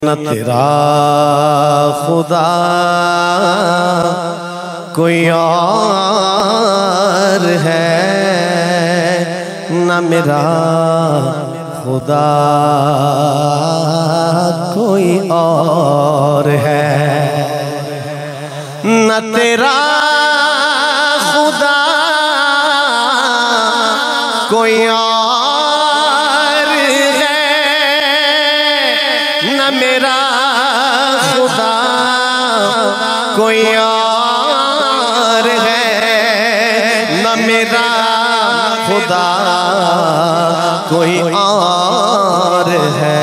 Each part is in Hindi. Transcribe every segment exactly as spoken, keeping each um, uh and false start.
न तेरा खुदा कोई और है, न मेरा खुदा कोई और है। न तेरा खुदा कोई और है, न मेरा खुदा कोई और है, न मेरा खुदा कोई और है।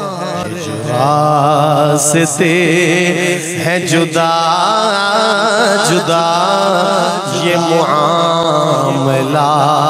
रास्ते हैं जुदा जुदा, ये मुआमला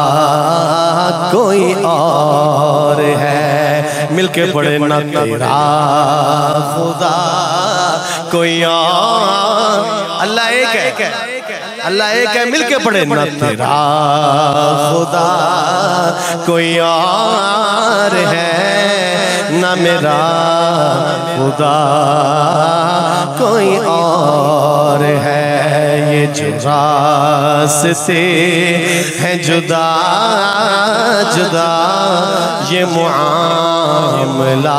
कोई और है। मिलके पढ़े न तेरा खुदा कोई और, अल्लाह एक है, अल्लाह एक है। मिलके पढ़े न तेरा खुदा कोई और है, न मेरा खुदा कोई और है। ये जो रास्ते हैं जुदा जुदा, ये मुआमला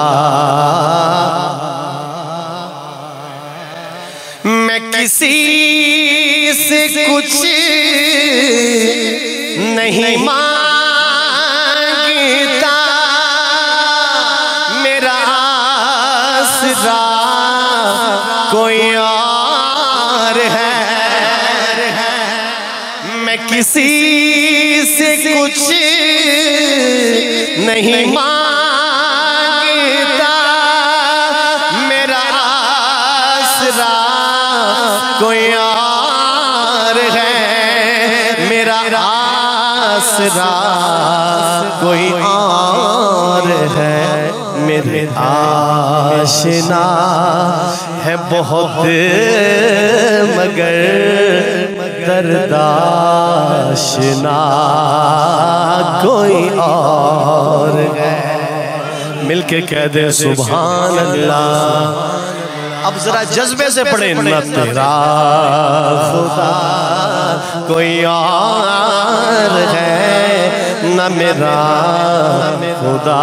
मैं किसी से कुछ नहीं मांगता, मेरा आसरा कोई और है। मैं किसी से कुछ नहीं मांगता, मेरा आसरा कोई और है, मेरा आसरा कोई और है। मेरे आशिना है बहुत मगर दर्दाशना कोई और है। मिलके कह दे सुभान अल्लाह। अब जरा जज्बे से पढ़े न तेरा खुदा कोई और है, न मेरा खुदा।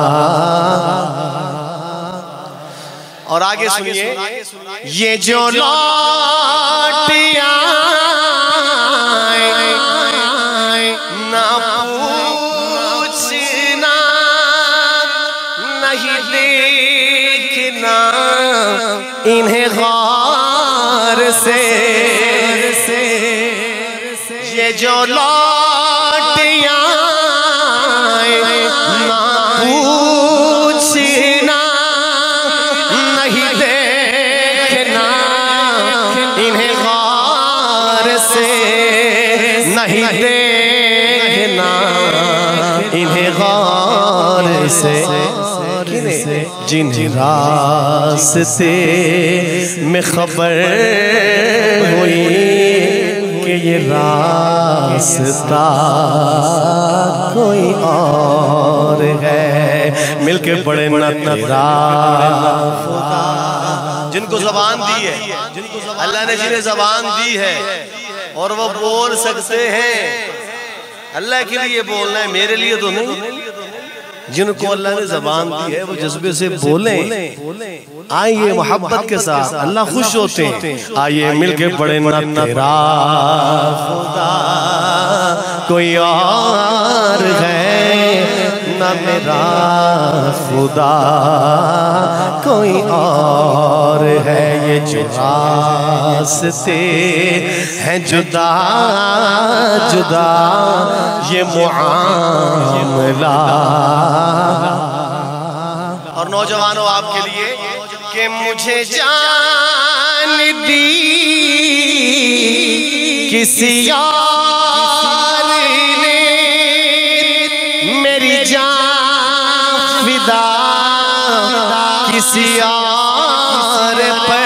और आगे सुनिए, ये जो लौट आए ना पूछना, नहीं देखना इन्हें गौर से। ये जो लौट आए ना पूछना, नहीं देखना इन्हें गौर से, नहीं देखना इन्हें गौर से। जिन्हें रास्ते में खबर हुई कि ये रास्ता कोई और है। मिलके पढ़े न तेरा खुदा। जिनको ज़बान दी है, अल्लाह ने जिन्हें ज़बान दी है और वो बोल सकते हैं, अल्लाह के लिए बोलना है, मेरे लिए तो नहीं। जिनको अल्लाह ने ज़बान दी है वो जज्बे से बोले, आइए मोहब्बत के साथ, अल्लाह खुश होते हैं। आइए मिलके पढ़े न तेरा खुदा कोई और है, न मेरा खुदा कोई और है। ये जो रास्ते हैं जुदा जुदा, ये मुआमला। और नौजवानों आपके लिए कि मुझे जान दी किसी और ने, मेरी जान फिदा किसी और पर।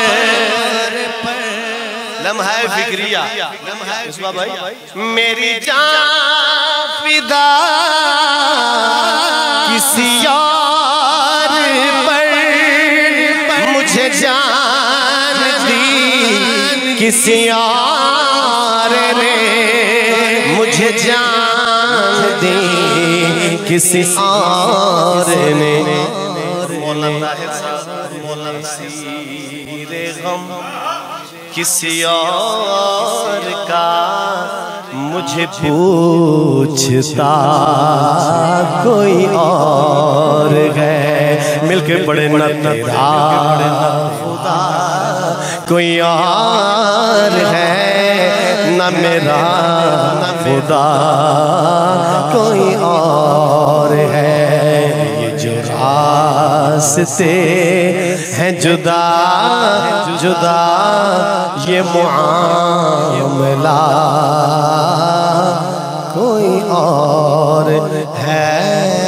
लम्हा फिक्रिया भाई, मेरी जान फिदा किसी और पर, जान दी किसी और ने, मुझे जान दी किसी और ने। गम किसी और का मुझे पूछता कोई और है। मिलके पड़े न तेरा खुदा कोई और है, न मेरा खुदा कोई और है। ये जो रास्ते हैं जुदा जुदा, ये मुआमला कोई और है।